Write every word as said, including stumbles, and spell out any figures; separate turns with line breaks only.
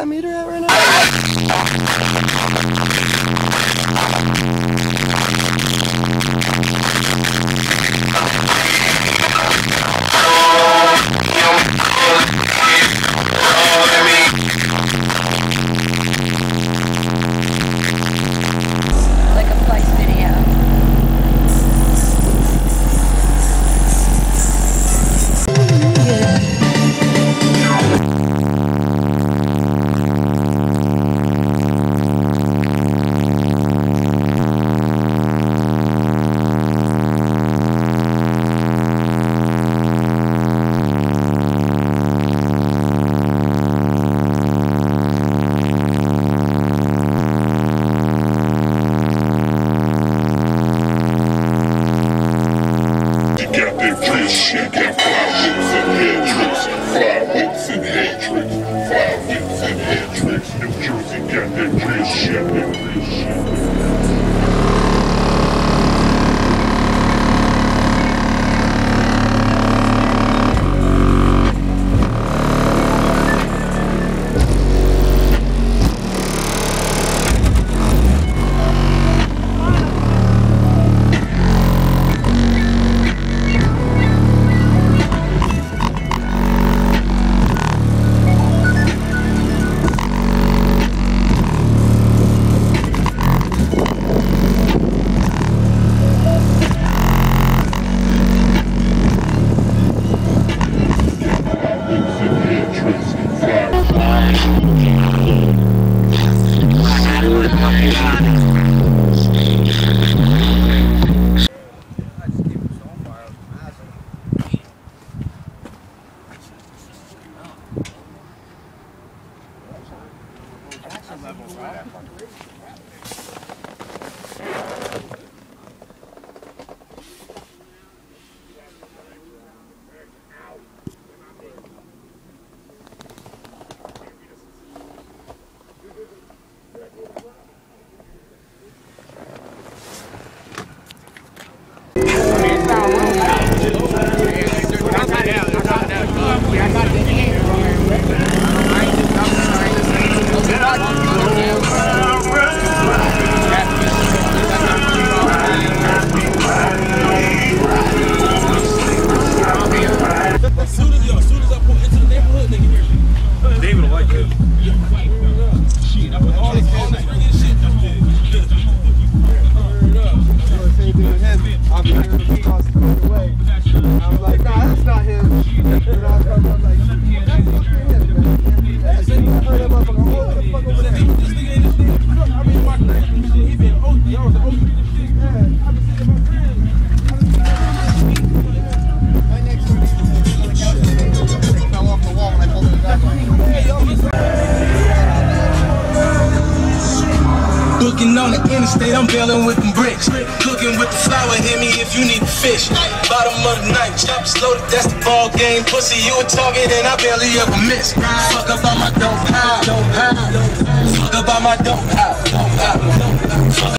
that meter at right now?
Like a flex video.
Shit, got fly whips and head tricks, fly whips and head tricks, fly whips and head tricks. New Jersey got that real shit, that real shit.
I'm like, nah, that's not him. And I was like, that's fucking him, man. Yeah, so you heard that motherfucker, oh, what the fuck over there? This nigga ain't this nigga. Look, I mean, my crib and shit, he been O G, I was an O G and shit. Yeah, I been sitting in my crib. Right next to me, on the couch, they fell off the wall when I pulled it back. Hey, yo,
Looking on the interstate, I'm bailing with them bricks. Cooking with the flour, hit me if you need the fish. Bottom of the night, choppers loaded, that's the ball game. Pussy, you a target and I barely ever miss. Fuck up on my dope house, dope house. Fuck up on my dope house, dope house.